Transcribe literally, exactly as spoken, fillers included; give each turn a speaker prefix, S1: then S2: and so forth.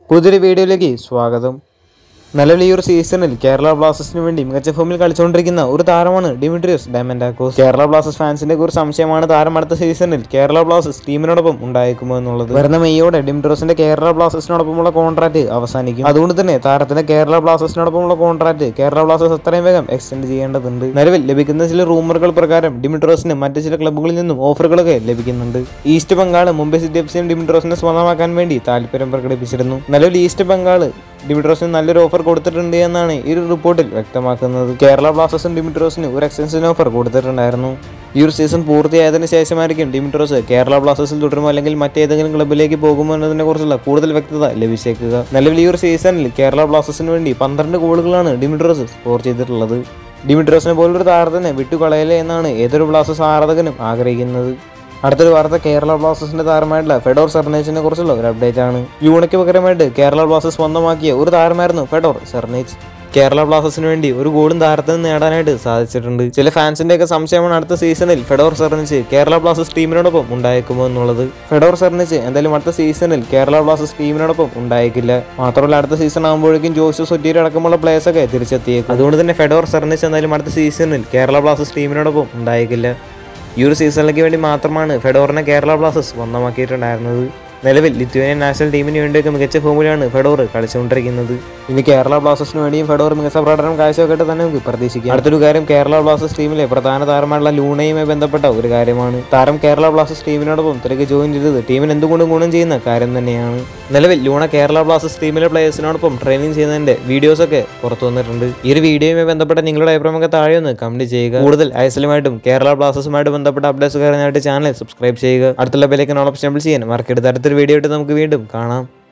S1: പുതിയൊരു വീഡിയോയിലേക്ക് സ്വാഗതം. നിലവിൽ ഈ ഒരു സീസണിൽ കേരള ബ്ലാസ്റ്റേഴ്സിന് വേണ്ടി മികച്ച ഫോമിൽ കളിച്ചുകൊണ്ടിരിക്കുന്ന ഒരു താരമാണ് ഡിമിട്രിയോസ് ഡയമൻഡാക്കോസ്. കേരള ബ്ലാസ്റ്റേഴ്സ് ഫാൻസിന്റെ ഒരു സംശയമാണ് താരം അടുത്ത സീസണിൽ കേരള ബ്ലാസ്റ്റേഴ്സ് ടീമിനോടൊപ്പം ഉണ്ടായേക്കുമോ എന്നുള്ളത്. വരുന്ന മെയ്യോടെ ഡിമിട്രിയോസിന്റെ കേരള ബ്ലാസ്റ്റേഴ്സിനോടൊപ്പമുള്ള കോൺട്രാക്ട് അവസാനിക്കും. അതുകൊണ്ട് തന്നെ താരത്തിന്റെ കേരള ബ്ലാസ്റ്റേഴ്സിനോടൊപ്പമുള്ള കോൺട്രാക്ട് കേരള ബ്ലാസ്റ്റേഴ്സ് എത്രയും വേഗം എക്സ്റ്റെൻഡ് ചെയ്യേണ്ടതുണ്ട്. നിലവിൽ ലഭിക്കുന്ന ചില റൂമറുകൾ പ്രകാരം ഡിമിട്രിയോസിന് മറ്റ് ചില ക്ലബ്ബുകളിൽ നിന്നും ഓഫറുകളൊക്കെ ലഭിക്കുന്നുണ്ട്. East Bengal Mumbai city F സിയും ഡിമിട്രിയോസിനെ സ്വന്തമാക്കാൻ വേണ്ടി താല്പര്യം പ്രകടിപ്പിച്ചിരുന്നു. നിലവിൽ ഈസ്റ്റ് ബംഗാൾ ഡിമിട്രിയോസിന് നല്ലൊരു ഓഫർ കൊടുത്തിട്ടുണ്ട് എന്നാണ് ഈ ഒരു റിപ്പോർട്ടിൽ വ്യക്തമാക്കുന്നത്. കേരള ബ്ലാസ്റ്റേഴ്സും ഡിമിട്രിയോസിന് ഒരു എക്സ്റ്റൻഷൻ ഓഫർ കൊടുത്തിട്ടുണ്ടായിരുന്നു. ഈ ഒരു സീസൺ പൂർത്തിയായതിനു ശേഷമായിരിക്കും ഡിമിട്രിയോസ് കേരള ബ്ലാസ്റ്റേഴ്സിൽ തുടരുമോ അല്ലെങ്കിൽ മറ്റേതെങ്കിലും ക്ലബ്ബിലേക്ക് പോകുമോ എന്നതിനെ കുറിച്ചുള്ള കൂടുതൽ വ്യക്തത ലഭിച്ചേക്കുക. നിലവിൽ ഈ ഒരു സീസണിൽ കേരള ബ്ലാസ്റ്റേഴ്സിന് വേണ്ടി പന്ത്രണ്ട് ഗോളുകളാണ് ഡിമിട്രിയോസ് സ്കോർ ചെയ്തിട്ടുള്ളത്. ഡിമിട്രിയോസിനെ പോലൊരു താരത്തിനെ വിട്ടുകളയലേ എന്നാണ് ഏതൊരു ബ്ലാസ്റ്റേഴ്സ് ആരാധകനും ആഗ്രഹിക്കുന്നത്. അടുത്തൊരു വാർത്ത കേരള ബ്ലാസ്റ്റേഴ്സിന്റെ താരമായിട്ടുള്ള ഫെഡോർ സെർനേജിനെ കുറിച്ചുള്ള ഒരു അപ്ഡേറ്റ് ആണ്. യൂണയ്ക്ക് പകരമായിട്ട് കേരള ബ്ലാസ്റ്റേഴ്സ് സ്വന്തമാക്കിയ ഒരു താരമായിരുന്നു ഫെഡോർ സെർനേജ്. കേരള ബ്ലാസ്റ്റേഴ്സിന് വേണ്ടി ഒരു ഗോളും താരത്തിന് നേടാനായിട്ട് സാധിച്ചിട്ടുണ്ട്. ചില ഫാൻസിന്റെ ഒക്കെ സംശയമാണ് അടുത്ത സീസണിൽ ഫെഡോർ സെർനേജ് കേരള ബ്ലാസ്റ്റേഴ്സ് ടീമിനോടൊപ്പം ഉണ്ടായേക്കുമോ എന്നുള്ളത്. ഫെഡോർ സെർനേജ് എന്തായാലും അടുത്ത സീസണിൽ കേരള ബ്ലാസ്റ്റേഴ്സ് ടീമിനോടൊപ്പം ഉണ്ടായേക്കില്ല. മാത്രമല്ല അടുത്ത സീസൺ ആകുമ്പോഴേക്കും ജോഷു സൊറ്റീരി അടക്കമുള്ള പ്ലേയേഴ്സ് ഒക്കെ തിരിച്ചെത്തിയേക്കും. അതുകൊണ്ട് തന്നെ ഫെഡോർ സെർനേജ് എന്തായാലും അടുത്ത സീസണിൽ കേരള ബ്ലാസ്റ്റേഴ്സ് ടീമിനോടൊപ്പം ഉണ്ടായേക്കില്ല. ഈ ഒരു സീസണിലേക്ക് വേണ്ടി മാത്രമാണ് ഫെഡോറിനെ കേരള ബ്ലാസ്റ്റേഴ്സ് സ്വന്തമാക്കിയിട്ടുണ്ടായിരുന്നത്. നിലവിൽ ലിത്വാനിയൻ നാഷണൽ ടീമിന് വേണ്ടിയൊക്കെ മികച്ച ഫോമിലാണ് ഫെഡോർ കളിച്ചുകൊണ്ടിരിക്കുന്നത്. ഇനി കേരള ബ്ലാസ്റ്റേഴ്സിന് വേണ്ടിയും ഫെഡോർ മികച്ച പ്രകടനം കാഴ്ചവെക്കട്ടെ തന്നെ നമുക്ക് പ്രതീക്ഷിക്കാം. അടുത്തൊരു കാര്യം കേരള ബ്ലാസ്റ്റേഴ്സ് ടീമിലെ പ്രധാന താരമായിട്ടുള്ള ലൂണയുമായി ബന്ധപ്പെട്ട ഒരു കാര്യമാണ്. താരം കേരള ബ്ലാസ്റ്റേഴ്സ് ടീമിനോടൊപ്പം തിരക്ക് ജോയിൻ ചെയ്തത് ടീമിന് എന്തുകൊണ്ടും ഗുണം ചെയ്യുന്ന കാര്യം തന്നെയാണ്. നിലവിൽ ലൂണ കേരള ബ്ലാസ്റ്റേഴ്സ് ടീമിലെ പ്ലേയേഴ്സിനോടൊപ്പം ട്രെയിനിങ് ചെയ്യുന്നതിന്റെ വീഡിയോസൊക്കെ പുറത്തു വന്നിട്ടുണ്ട്. ഈ ഒരു വീഡിയോയുമായി ബന്ധപ്പെട്ട നിങ്ങളുടെ അഭിപ്രായമൊക്കെ താഴെ ഒന്ന് കമന്റ് ചെയ്യുക. കൂടുതൽ ഐഎസ്എല്ലുമായിട്ടും കേരള ബ്ലാസ്റ്റേഴ്സുമായിട്ട് ബന്ധപ്പെട്ട അപ്ഡേറ്റ്സ് കാര്യമായിട്ട് ചാനൽ സബ്സ്ക്രൈബ് ചെയ്യുക. അടുത്തുള്ള ബെല്ലൈക്കൺ ഓപ്ഷൻ എനേബിൾ ചെയ്യാൻ മറക്കരുത്. അടുത്തൊരു വീഡിയോ ആയിട്ട് നമുക്ക് വീണ്ടും കാണാം.